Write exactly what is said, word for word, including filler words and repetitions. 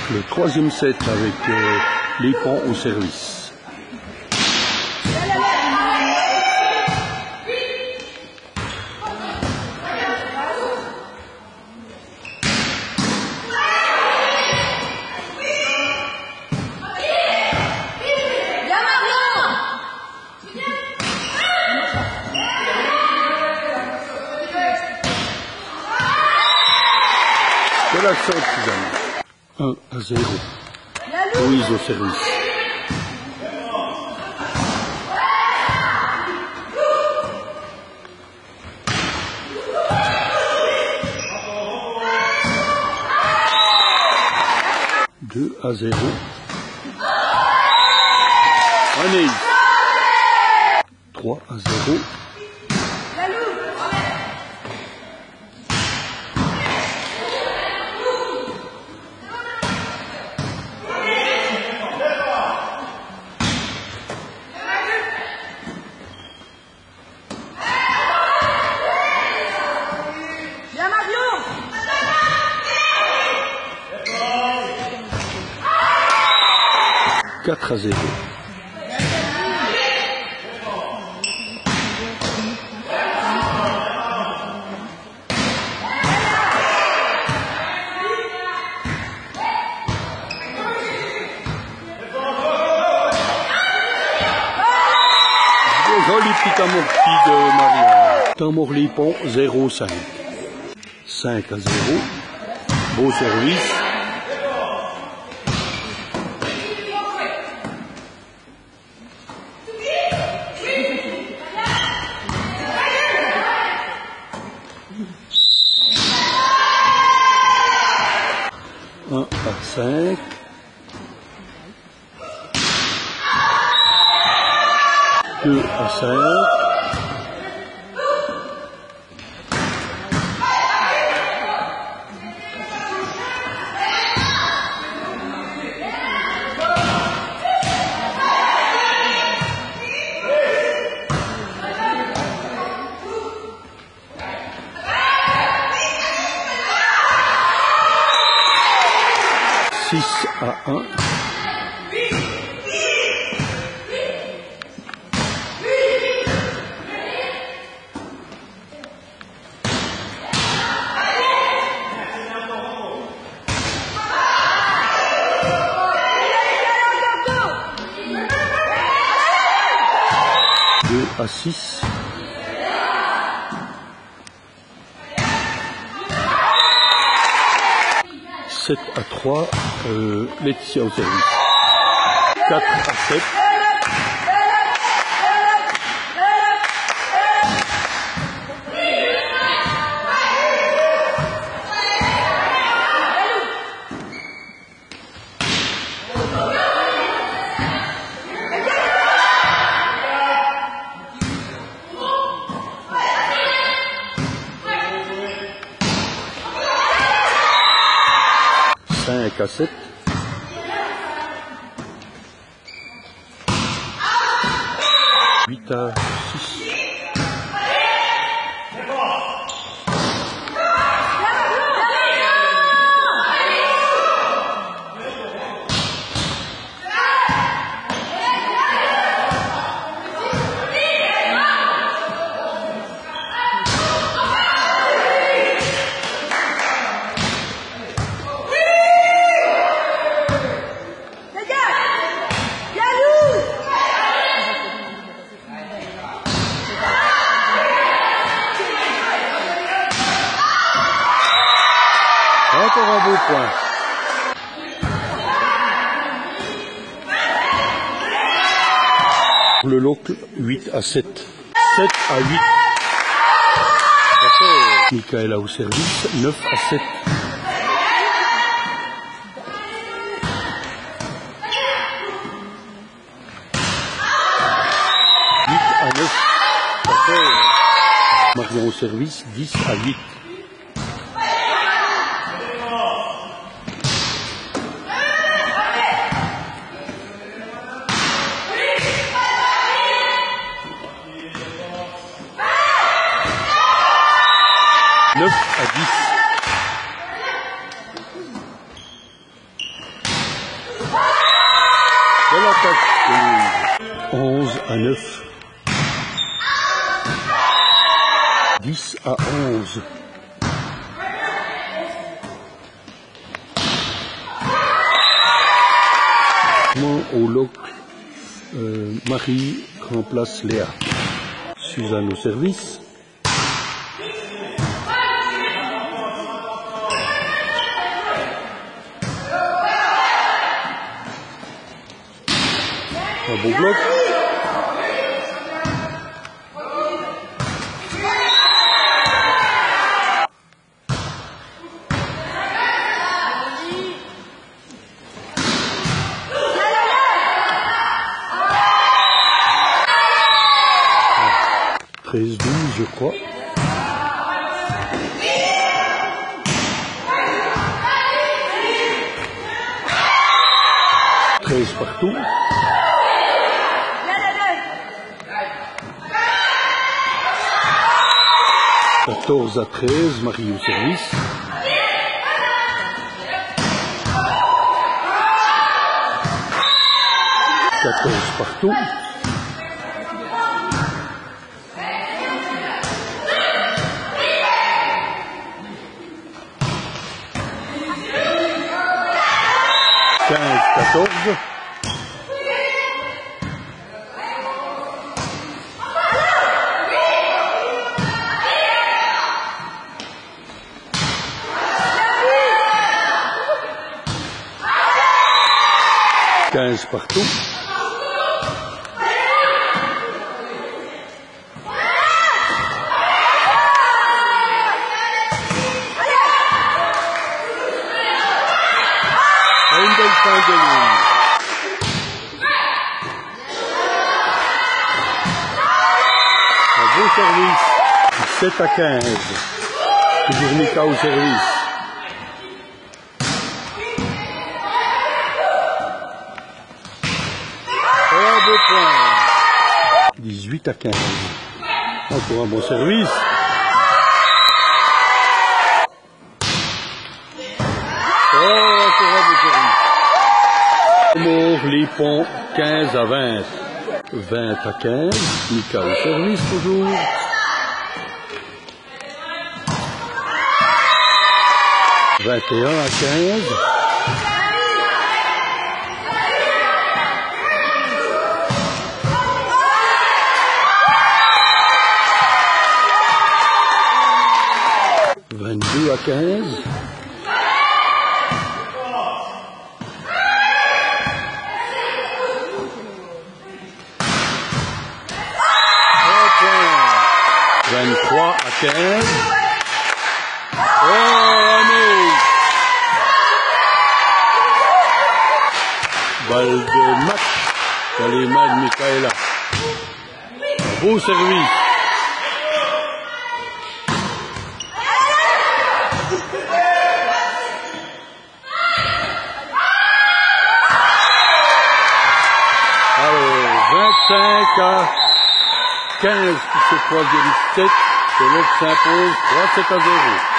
Le troisième set avec euh, les ponts au service. C'est la sorte, Suzanne. un à zéro. Louise au service. deux à zéro. Anaïs. trois à zéro. quatre à zéro. Joli petit amorti de Maria. Tamorlipon zéro cinq. cinq à zéro. Beau service. un à cinq. deux à cinq. six à un. deux à six. sept à trois, euh, Laetitia au service. quatre à sept. cinq à sept. huit à six. Encore un beau point. Le locle, huit à sept. sept à huit. Michaela au service, neuf à sept. huit à neuf. Marion au service, dix à huit. neuf à dix. l'attaque de Louise. onze à neuf. dix à onze. Au lock, euh, Marie remplace Léa. Suzanne au service. Un beau bloc. treize douze, je crois. treize partout. quatorze à treize, Marie au service. quatorze partout. quinze quatorze. quinze partout. Et une belle fin de ligne. Un beau service. sept à quinze. Toujours Mika au service. Un beau point. dix-huit à quinze. Encore un bon service. Oh, encore un beau service. Mort, les ponts, quinze à vingt. vingt à quinze. Mika au service toujours. vingt et un à quinze. vingt-deux à quinze. vingt-trois à quinze. Oh, Amélie! Balle de match dans les mains de Michaela. Un beau service. Alors, vingt-cinq à quinze pour ce troisième set. C'est l'autre s'impose trois sept à zéro.